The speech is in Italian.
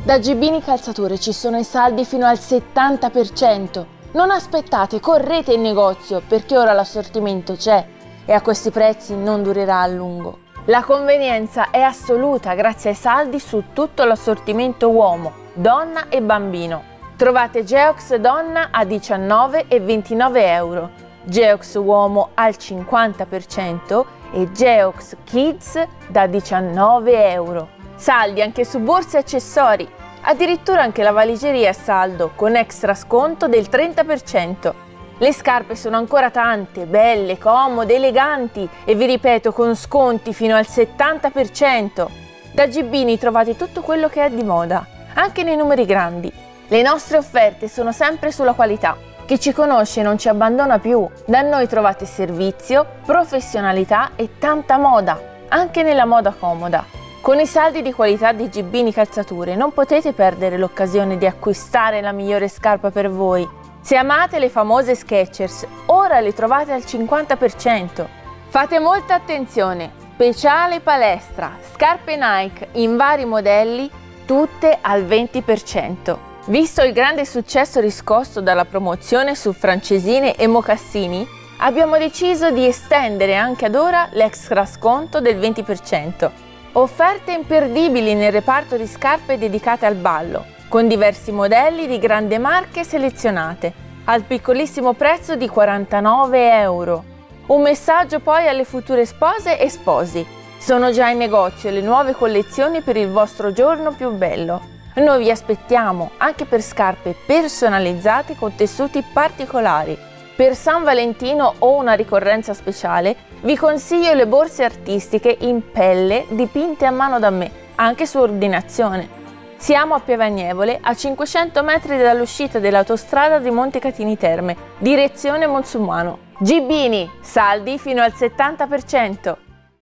Da Gibbini Calzature ci sono i saldi fino al 70%. Non aspettate, correte in negozio perché ora l'assortimento c'è e a questi prezzi non durerà a lungo. La convenienza è assoluta grazie ai saldi su tutto l'assortimento uomo, donna e bambino. Trovate Geox donna a 19,29 euro, Geox uomo al 50% e Geox Kids da 19 euro. Saldi anche su borse e accessori, addirittura anche la valigeria è a saldo con extra sconto del 30%. Le scarpe sono ancora tante, belle, comode, eleganti e vi ripeto con sconti fino al 70%. Da Gibbini trovate tutto quello che è di moda, anche nei numeri grandi. Le nostre offerte sono sempre sulla qualità. Chi ci conosce non ci abbandona più. Da noi trovate servizio, professionalità e tanta moda, anche nella moda comoda. Con i saldi di qualità di Gibbini Calzature non potete perdere l'occasione di acquistare la migliore scarpa per voi. Se amate le famose Skechers, ora le trovate al 50%. Fate molta attenzione, speciale palestra, scarpe Nike in vari modelli, tutte al 20%. Visto il grande successo riscosso dalla promozione su francesine e mocassini, abbiamo deciso di estendere anche ad ora l'extra sconto del 20%. Offerte imperdibili nel reparto di scarpe dedicate al ballo, con diversi modelli di grandi marche selezionate, al piccolissimo prezzo di 49 euro. Un messaggio poi alle future spose e sposi. Sono già in negozio le nuove collezioni per il vostro giorno più bello. Noi vi aspettiamo anche per scarpe personalizzate con tessuti particolari. Per San Valentino o una ricorrenza speciale vi consiglio le borse artistiche in pelle dipinte a mano da me, anche su ordinazione. Siamo a Piavagnevole, a 500 metri dall'uscita dell'autostrada di Montecatini Terme, direzione Monsummano. Gibbini, saldi fino al 70%.